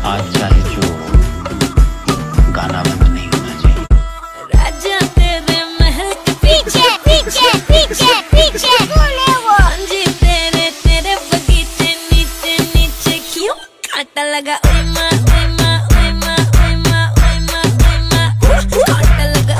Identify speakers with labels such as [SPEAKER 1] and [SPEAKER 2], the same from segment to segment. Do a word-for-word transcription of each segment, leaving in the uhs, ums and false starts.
[SPEAKER 1] आज चाहे जो गाना बंद नहीं होना चाहिए।
[SPEAKER 2] राजा तेरे महल के पीछे पीछे पीछे पीछे बोले वो जी तेरे तेरे बगीचे नीचे नीचे क्यों कांटा लगा ओए माँ ओए माँ ओए माँ ओए माँ ओए माँ ओए माँ कांटा लगा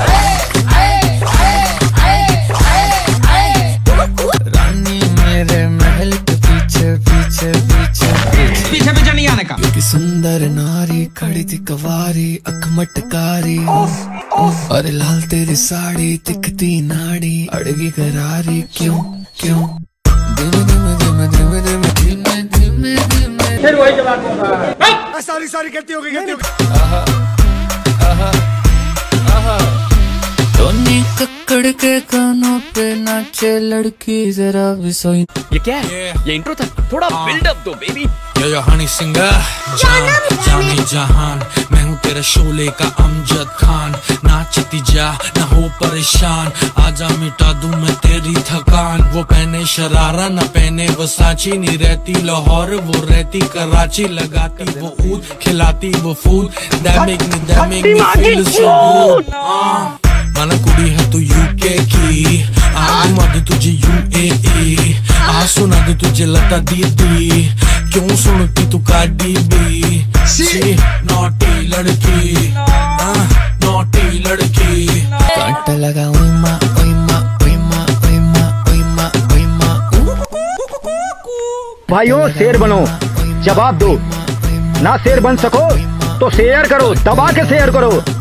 [SPEAKER 3] रानी मेरे महल के पीछे पीछे पीछे
[SPEAKER 4] पीछे पीछे नहीं आने का।
[SPEAKER 3] एक सुंदर नारी खड़ी थी कवारी अख मटकारी और लाल तेरी साड़ी तिखती नाड़ी अड़गी करारी क्यों क्यों धीमे धीमे धीमे धीमे धीमे धीमे धीमे धीमे
[SPEAKER 4] फिर वही जवाब होगा।
[SPEAKER 5] सारी सारी गलती हो गई गलती हो गई।
[SPEAKER 3] आहा आहा आहा टोनी कक्कड़ के कानों पे नाचे लड़की जरा भी सोई।
[SPEAKER 6] ये क्या है? ये इंट्रो था, थोड़ा बिल्डअप दो baby.
[SPEAKER 3] Yo yo Honey Singh जान जाने जहान मैं हूँ तेरा शोले का अमजद खान नाचती जा ना हो परेशान आजा मिटा दूं मैं तेरी थकान। वो पहने शरारा न पहने वो सांची नहीं रहती लाहौर वो रहती कराची लगाती वो ऊद खिलाती वो फूल that make me that make me feel so good। माना कुड़ी है तू यूके की आ घुमा तुझे यूएई आ सुना दे तुझे लता दीदी क्यों सुनती तू कार्डी बी सी नॉटी लड़की नॉटी लड़की कांटा लगा ओए माँ ओए माँ ओए माँ ओए माँ ओए माँ ओए माँ।
[SPEAKER 7] भाइयों शेर बनो जवाब दो ना शेर बन सको तो शेयर करो दबा के शेयर करो।